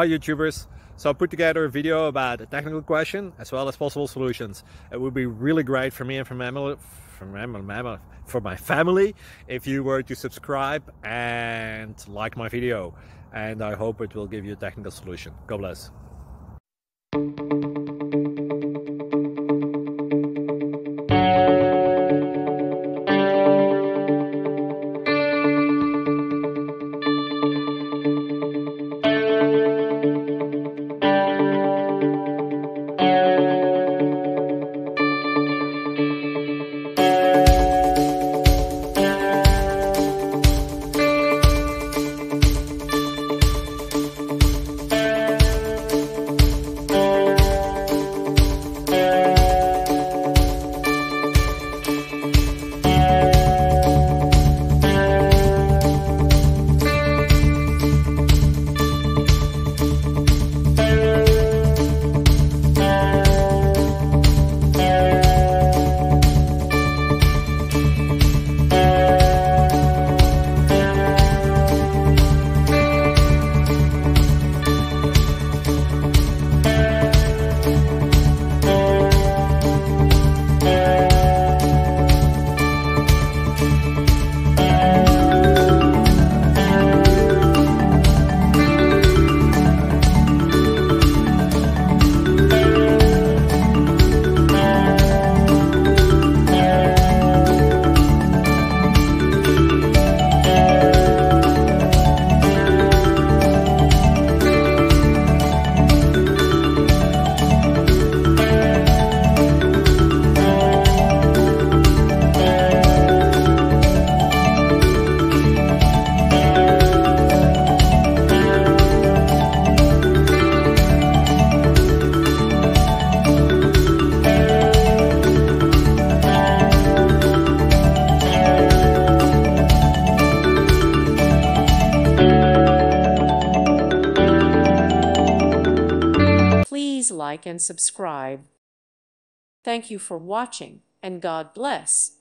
Hi YouTubers! So I put together a video about a technical question as well as possible solutions. It would be really great for me and for my family if you were to subscribe and like my video, and I hope it will give you a technical solution. God bless. Please like and subscribe. Thank you for watching, and God bless.